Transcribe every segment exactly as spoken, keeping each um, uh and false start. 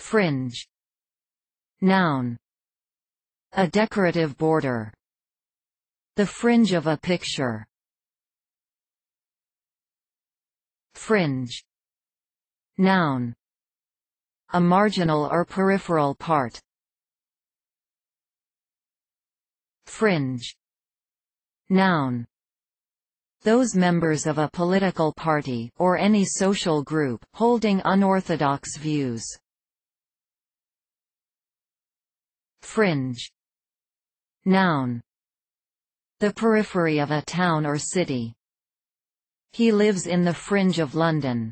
Fringe. Noun. A decorative border. The fringe of a picture. Fringe. Noun. A marginal or peripheral part. Fringe. Noun. Those members of a political party, or any social group, holding unorthodox views. Fringe. Noun. The periphery of a town or city. He lives in the fringe of London.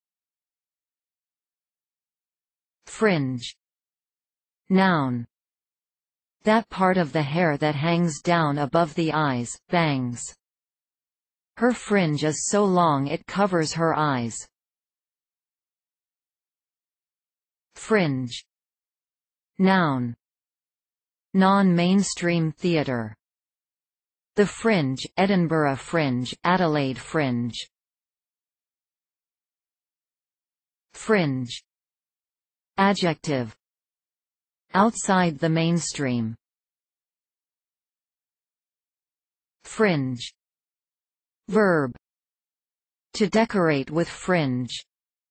Fringe. Noun. That part of the hair that hangs down above the eyes, bangs. Her fringe is so long it covers her eyes. Fringe. Noun. Non-mainstream theatre. The Fringe, Edinburgh Fringe, Adelaide Fringe. Fringe. Adjective. Outside the mainstream. Fringe. Verb. To decorate with fringe.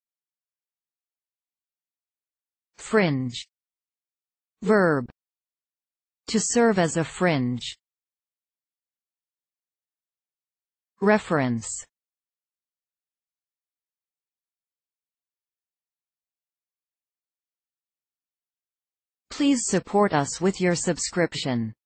Fringe. Verb. To serve as a fringe. Reference. Please support us with your subscription.